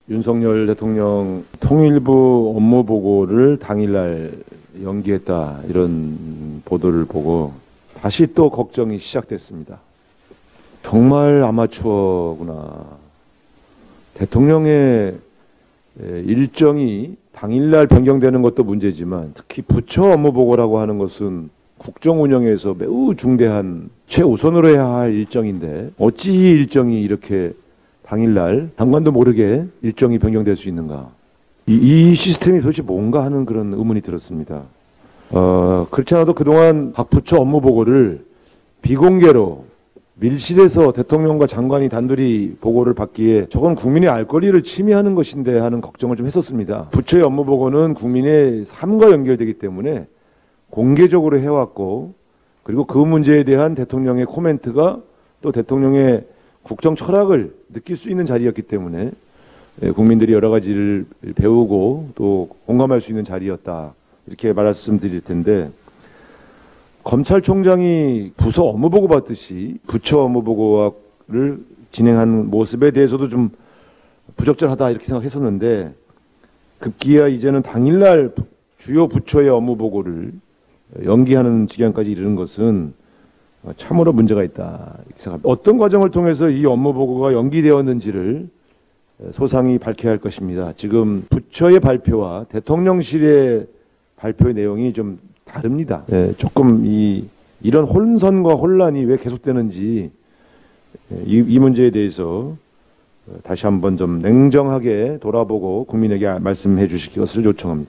윤석열 대통령 통일부 업무 보고를 당일날 연기했다, 이런 보도를 보고 다시 또 걱정이 시작됐습니다. 정말 아마추어구나. 대통령의 일정이 당일날 변경되는 것도 문제지만 특히 부처 업무 보고라고 하는 것은 국정 운영에서 매우 중대한 최우선으로 해야 할 일정인데 어찌 이 일정이 이렇게 당일날 장관도 모르게 일정이 변경될 수 있는가. 이 시스템이 도대체 뭔가 하는 그런 의문이 들었습니다. 그렇지 않아도 그동안 각 부처 업무 보고를 비공개로 밀실에서 대통령과 장관이 단둘이 보고를 받기에 저건 국민의 알 권리를 침해하는 것인데 하는 걱정을 좀 했었습니다. 부처의 업무 보고는 국민의 삶과 연결되기 때문에 공개적으로 해왔고, 그리고 그 문제에 대한 대통령의 코멘트가 또 대통령의 국정 철학을 느낄 수 있는 자리였기 때문에 국민들이 여러 가지를 배우고 또 공감할 수 있는 자리였다, 이렇게 말씀드릴 텐데, 검찰총장이 부서 업무 보고 받듯이 부처 업무 보고를 진행한 모습에 대해서도 좀 부적절하다, 이렇게 생각했었는데 급기야 이제는 당일날 주요 부처의 업무 보고를 연기하는 지경까지 이르는 것은 참으로 문제가 있다, 이렇게 생각합니다. 어떤 과정을 통해서 이 업무 보고가 연기되었는지를 소상히 밝혀야 할 것입니다. 지금 부처의 발표와 대통령실의 발표의 내용이 좀 다릅니다. 조금 이런 혼선과 혼란이 왜 계속되는지 이 문제에 대해서 다시 한번 좀 냉정하게 돌아보고 국민에게 말씀해 주실 것을 요청합니다.